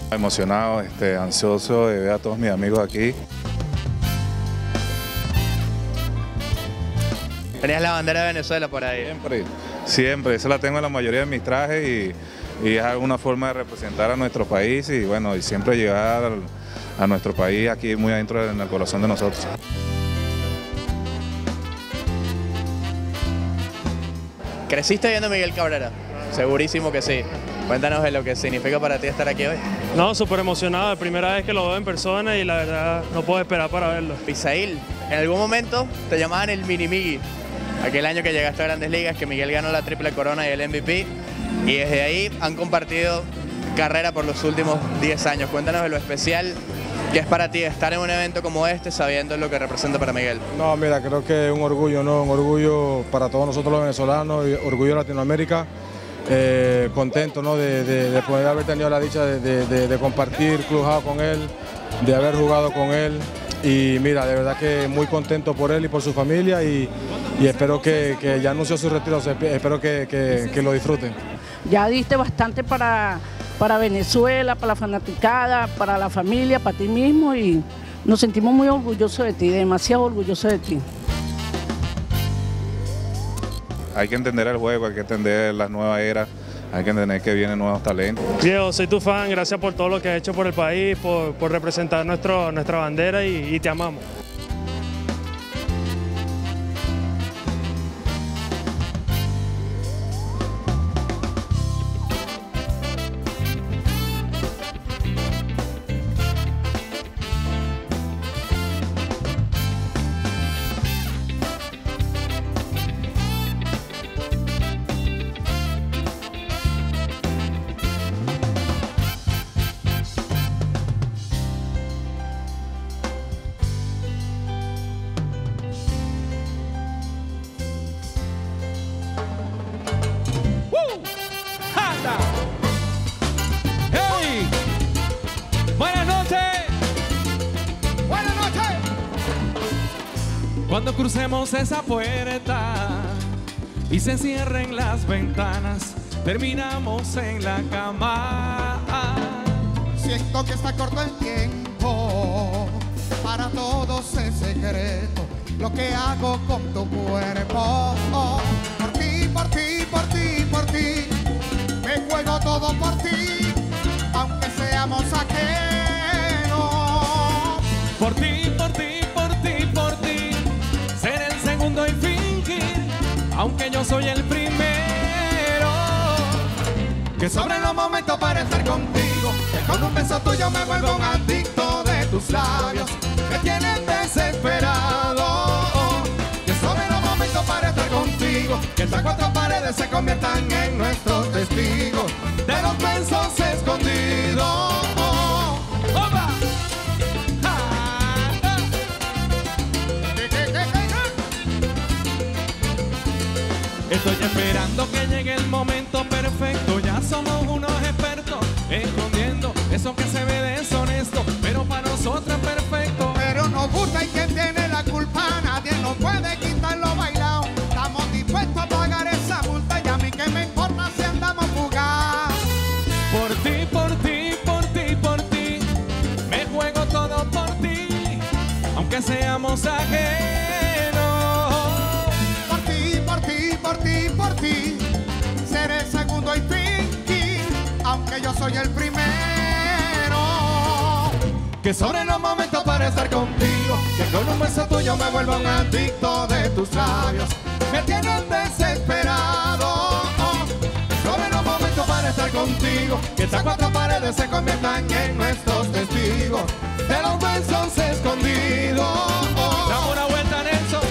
Emocionado, ansioso de ver a todos mis amigos aquí. Tenías la bandera de Venezuela por ahí. Siempre, esa la tengo en la mayoría de mis trajes y es alguna forma de representar a nuestro país y bueno, y siempre llegar a nuestro país aquí muy adentro en el corazón de nosotros. ¿Creciste viendo a Miguel Cabrera? Segurísimo que sí. Cuéntanos de lo que significa para ti estar aquí hoy. No, súper emocionado, es la primera vez que lo veo en persona y la verdad no puedo esperar para verlo. Pisail, en algún momento te llamaban el Mini Migui, aquel año que llegaste a Grandes Ligas, que Miguel ganó la triple corona y el MVP, y desde ahí han compartido carrera por los últimos 10 años. Cuéntanos de lo especial que es para ti estar en un evento como este sabiendo lo que representa para Miguel. No, mira, creo que es un orgullo, ¿no? Un orgullo para todos nosotros los venezolanos, y orgullo de Latinoamérica. Contento, ¿no? de poder haber tenido la dicha de compartir clubhouse con él, de haber jugado con él y mira, de verdad que muy contento por él y por su familia y espero que ya anunció su retiro, espero que lo disfruten. Ya diste bastante para Venezuela, para la fanaticada, para la familia, para ti mismo y nos sentimos muy orgullosos de ti, demasiado orgullosos de ti. Hay que entender el juego, hay que entender las nuevas eras, hay que entender que vienen nuevos talentos. Diego, soy tu fan, gracias por todo lo que has hecho por el país, por representar nuestra bandera y te amamos. ¡Hey! ¡Buenas noches! ¡Buenas noches! Cuando crucemos esa puerta y se cierren las ventanas, terminamos en la cama. Siento que está corto el tiempo, para todos es secreto lo que hago con tu cuerpo. Por ti, por ti, por ti, por ti, me juego todo por ti, aunque seamos ajenos. Por ti, por ti, por ti, por ti, ser el segundo y fingir, aunque yo soy el primero. Que sobren los momentos para estar contigo, que con un beso tuyo me vuelvo un adicto de tus labios, me tienen desesperado. Que sobren los momentos para estar contigo, que estas cuatro paredes se conviertan en nuestros testigos de los besos escondidos. ¡Opa! Estoy esperando que llegue el momento perfecto. Ya somos unos expertos escondiendo eso que se ve deshonesto, pero para nosotros es perfecto. Pero nos gusta y quien tiene la culpa, nadie nos puede quitar lo bailado. Estamos dispuestos a pagar esa multa y a mí que me importa si andamos jugados. Por ti, por ti, por ti, por ti, me juego todo por ti, aunque seamos ajenos. Por ti, por ti, por ti, por ti, ser el segundo y fingir, aunque yo soy el primero. Que sobren los momentos para estar contigo, que con un beso tuyo me vuelvo un adicto de tus labios, me tienen desesperado. Que sobren los momentos para estar contigo, que estas cuatro paredes se conviertan en nuestros testigos de los besos escondidos. Dame una vuelta, Nelson.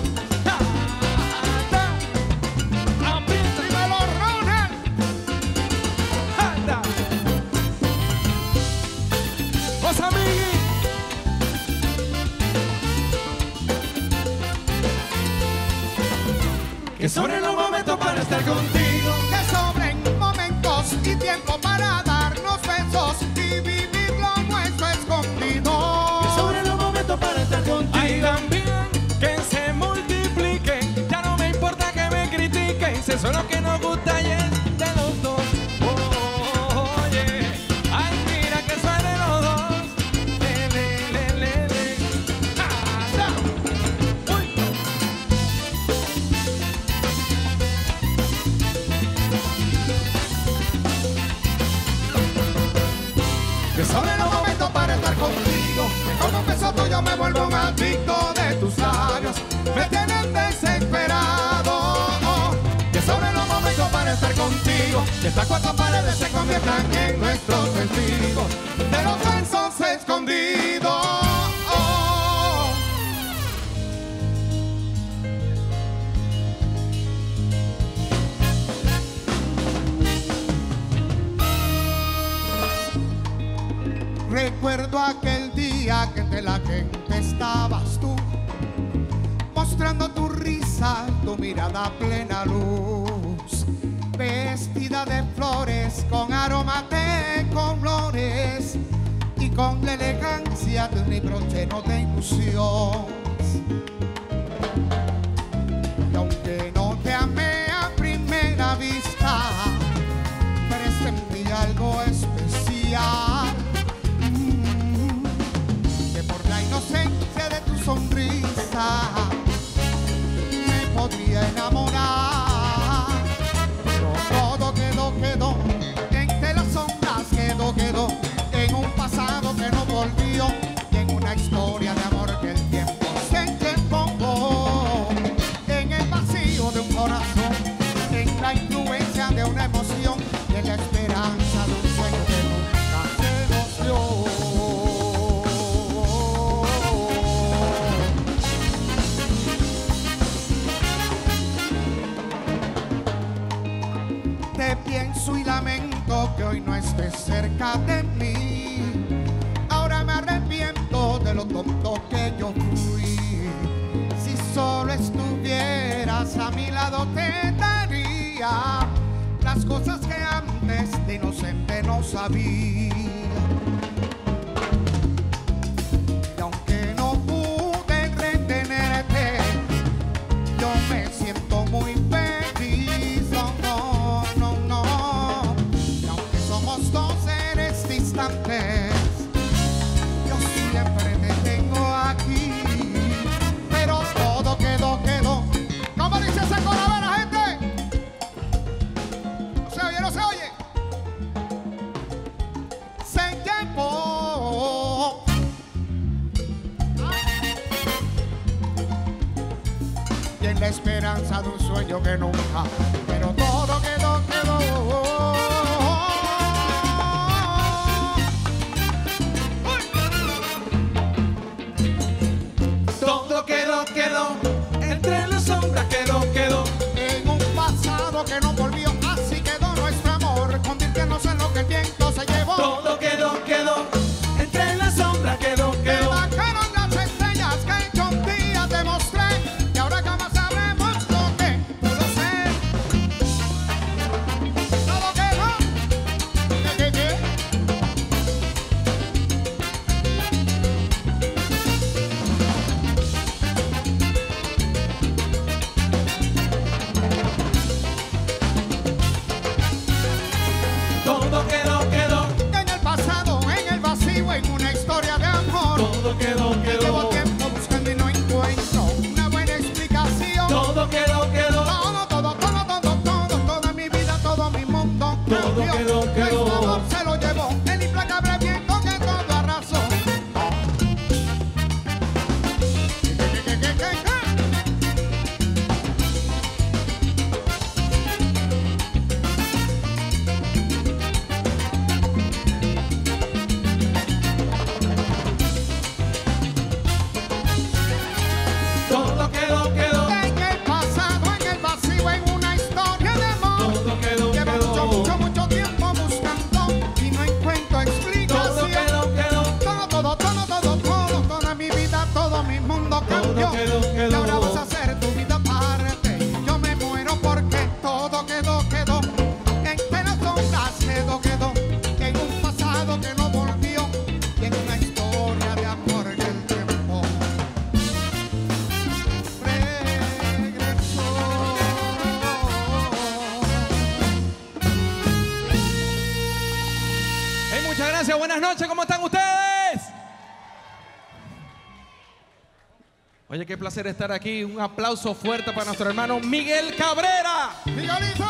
Que sobren los momentos para estar contigo, que sobren momentos y tiempo para darnos besos y vivir lo nuestro escondido. que sobren los momentos para estar contigo. Ay, también que se multipliquen, ya no me importa que me critiquen, si eso es lo que nos gusta y es de los dos. Oye, ay, mira beso tuyo me vuelvo un adicto de tus labios. Me tienen desesperado. Y sobre los momentos para estar contigo. Y estas cuatro paredes se conviertan en nuestros testigos de los besos escondidos. Recuerdo aquel día que entre la gente estabas tú, mostrando tu risa, tu mirada a plena luz, vestida de flores, con aroma de colores y con la elegancia de un libro lleno de ilusión. Y aunque no te amé a primera vista, presentí algo especial. Inocencia de tu sonrisa me podría enamorar, pero todo quedó entre las sombras, quedó en un pasado que no volvió y en una historia de amor que el tiempo se llevó, en el vacío de un corazón, en la influencia de una emoción y en la esperanza de un sueño que nunca se nos dio. Pienso y lamento que hoy no estés cerca de mí. Ahora me arrepiento de lo tonto que yo fui. Si solo estuvieras a mi lado te daría las cosas que antes de inocente no sabía. Y aunque no pude retenerte, yo me siento muy feliz. Yo siempre te tengo aquí, pero todo quedó. ¿Cómo dice ese coro? A ver, la gente. No se oye. Se llevó. Y en la esperanza de un sueño que nunca, pero todo quedó. Quedó, entre las sombras quedó, en un pasado que no volvió, así quedó nuestro amor, convirtiéndose en lo que el viento se llevó. Todo quedó, entre las sombras quedó. Me bajaron las estrellas que yo un día te mostré, y ahora jamás sabremos lo que pudo ser. Todo quedó, llevo tiempo buscando y no encuentro una buena explicación. Todo quedó. Toda mi vida, todo mi mundo cambió. Nuestro amor se lo llevó el implacable viento que todo arrasó. Y ahora vas a hacer tu vida aparte. Yo me muero porque todo quedó. Entre las sombras quedó. En un pasado que no volvió y en una historia de amor que el tiempo regresó. Hey, muchas gracias. Buenas noches. ¿Cómo están ustedes? Oye, qué placer estar aquí. Un aplauso fuerte para nuestro hermano Miguel Cabrera. ¡Miguelito!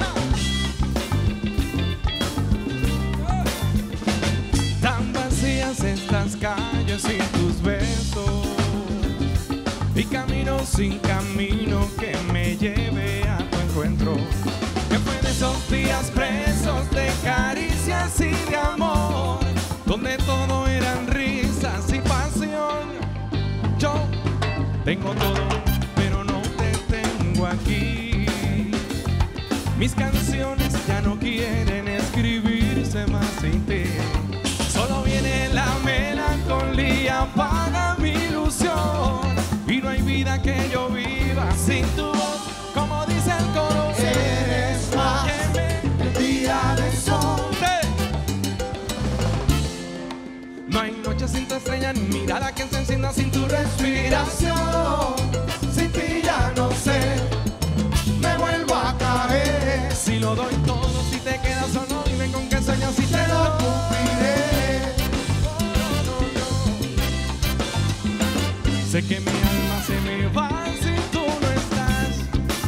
Tan vacías todas estas calles sin tus besos y camino sin camino que me lleve a tu encuentro. Que fue de esos días presos de caricias y de amor, donde todo eran risas y pasión. Yo tengo todo, pero no te tengo aquí. Mis canciones ya no quieren escribirse más sin ti. Solo viene la melancolía, apaga mi ilusión. Y no hay vida que yo viva sin tu voz, como dice el coro. Eres más el día de sol. No hay noche sin tu estrella, ni mirada que se encienda sin tu respiración. Sin ti ya no sé, me vuelvo a caer. Si lo doy todo, si te quedas solo, dime con qué sueños si te Te lo lo cumpliré. Sé que mi alma se me va si tú no estás,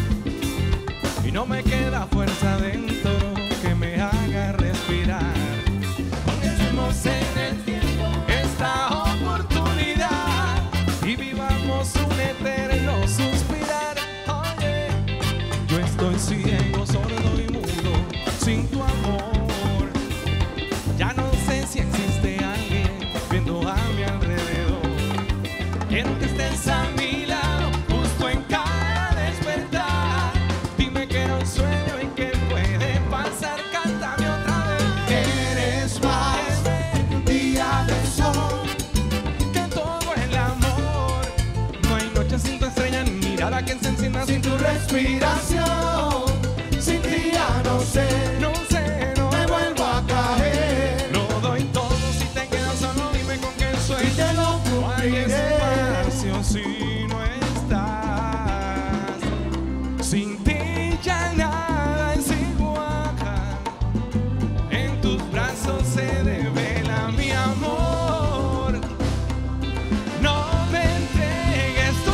y no me queda fuerza dentro que me haga respirar. Comencemos en el tiempo esta oportunidad y vivamos un eterno suspirar. Oye, yo estoy ciego, sordo y mudo sin tu amor. Ya no sé si existe alguien viendo a mi alrededor. Quiero que estés a mi lado, justo en cada despertar. Dime que era un sueño y que puede pasar, cántame otra vez. Eres más un día de sol. Que todo el amor. No hay noche sin tu estrella, ni mirada que se encienda sin tu Respiración, sin ti ya no sé, No sé, no me vuelvo a caer. lo doy todo si te quedas solo, dime con qué Y sueño. te lo No hay cumpliré. espacio si no estás. Sin ti ya nada es igual. En tus brazos se devela mi amor. No me entregues tu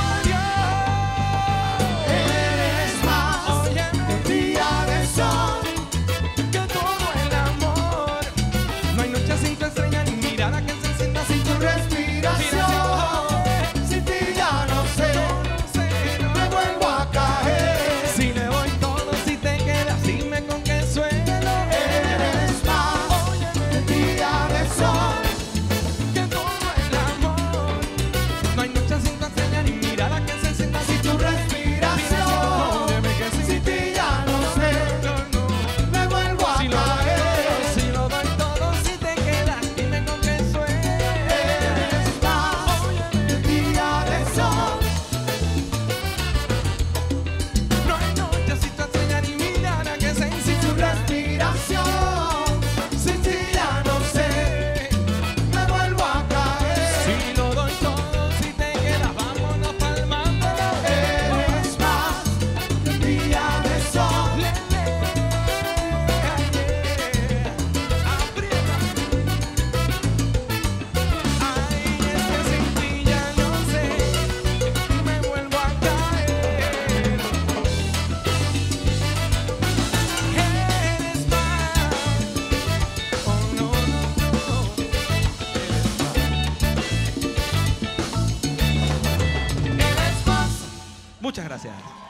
adiós. Eres más Óyeme, un día de sol. que todo el amor. No hay noche sin tu estrella, ni mirada que se encienda sin tu Respiración, sin ti ya no sé, me vuelvo a caer. Si le doy todo, si te quedas, dime con qué sueño. Eres más un día de sol. Que todo el amor. No hay noche sin tu estrella, ni mirada que se encienda sin tu Respiración, Dime que sí. sin ti ya no sé, me vuelvo a Si lo doy caer. todo, si lo doy todo, si te quedas, dime con qué sueño. Eres más un día de sol. No hay noche sin tu estrella, ni mirada que se encienda. Respiración, sin ti ya no sé, me vuelvo a caer. Si lo doy todo, si te quedas, vámonos palmando. Eres más un día de sol. Aprieta. Ay, es que sin ti ya no sé, me vuelvo a caer. Eres más. Oh, no, no, no. Eres más. Muchas gracias.